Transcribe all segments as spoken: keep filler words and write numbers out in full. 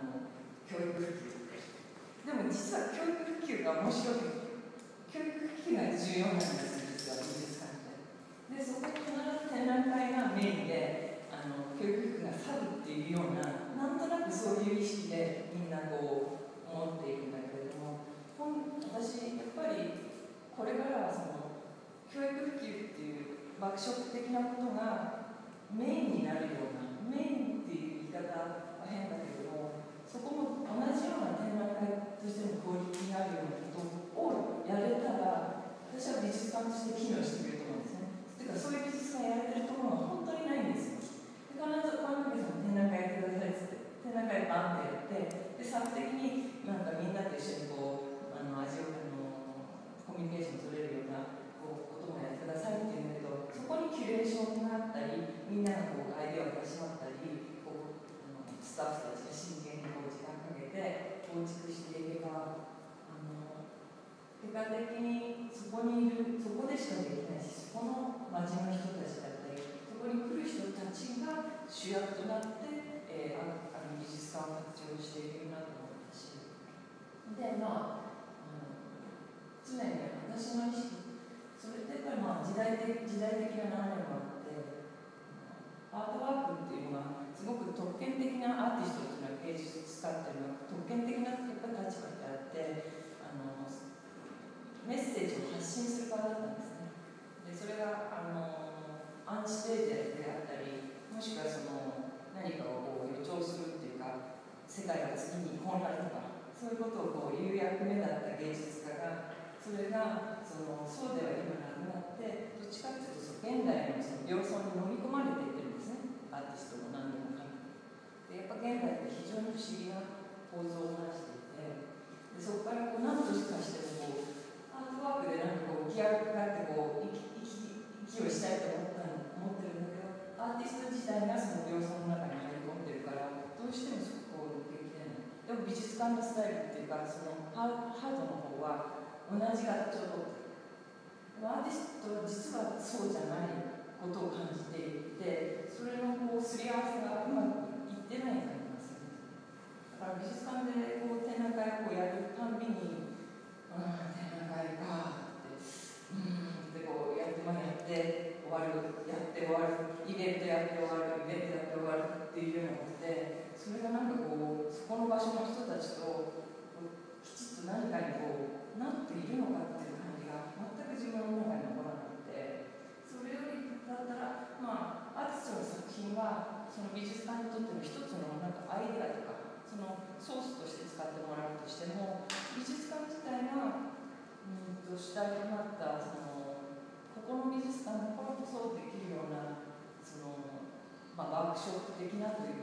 の教育普及って。でも実は教育普及が面白い。教育普及が重要なんですよ、実は美術館って。で、そこ必ず展覧会がメインで、あの教育普及がサブっていうような、なんとなくそういう意識でみんなこう思っているんだけれども、私、やっぱりこれからはその教育普及っていうワークショップ的なことがメインになるような、メインっていう言い方は変だけれども、そこも同じような展覧会としてのクオリティがあるようなことをやれたら、私は美術館として機能してくれると思うんですね。というか、そういう美術館やれてるところが本当にないんですよ。必ず川中さん展覧会やってくださいって言って、展覧会バンってやって、で、作的になんかみんなと一緒にこう、あの味をあのコミュニケーション取れるようなこうこともやってくださいって言うんだけど、そこにキュレーションがあったり、みんながこうアイデアを出しまったり、こうあのスタッフたちが真剣にこう時間かけて構築していけば、あの結果的にそこにいる、そこでしかできないし、そこの町の人たちだったり、そこに来る人たちが主役となって、えー、ああの美術館を活用しているなと思ったし、で、まあ、あの常に私の意識、それってやっぱりまあ時代的、時代的な流れもあって、アートワークっていうのは、すごく特権的なアーティストっていうのは芸術家っていうのは、特権的なやっぱ立場であって、あのメッセージを発信する場だったんですね。で、それがあのアンチテーゼであったり、もしくはその何かをこう予兆するっていうか、世界が次に混乱とか、そういうことをこう言う役目だった芸術家が、それがそのそうでは今なくなって、どっちかというとその現代のその病巣に飲み込まれていってるんですね、アーティストも何でもかんでも。で、やっぱ現代って非常に不思議な構造を成していて、でそこからこう何とかしてもこう、アートワークでなんかこう浮き上がってこう息息をしたいと思った思ってるんだけど、アーティスト自体がその病巣の中に入り込んでるから、どうしてもそこを抜けきれない。でも美術館のスタイルっていうか、そのハードの方は同じ形をとってる。アーティストは実はそうじゃないことを感じていて、それのこうすり合わせがうまくいってない感じがするんですね。だから美術館でこう展覧会をこうやるたんびに、うん、展覧会かって、うんってこうやって、まあ、やって終わる、やって終わる、イベントやって終わる、イベントやって終わるっていうようなことで、それがなんかこう、そこの場所の人たちときちっと何かにこうなっているのかっていう感じが全く自分の中に残らなくて、それよりだったら、まあ、アーティストの作品はその美術館にとっての一つのなんかアイデアとか、そのソースとして使ってもらうとしても、美術館自体がうんと主体となったそのここの美術館だからこそできるようなその、まあ、ワークショップ的なという、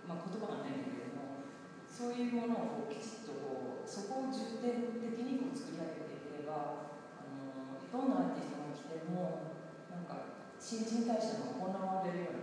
まあ、言葉がないんだけれども、そういうものをこうきちっとこうそこを重点的にこう作り上げていければ、あのどんなアーティストが来てもなんか新陳代謝が行われるような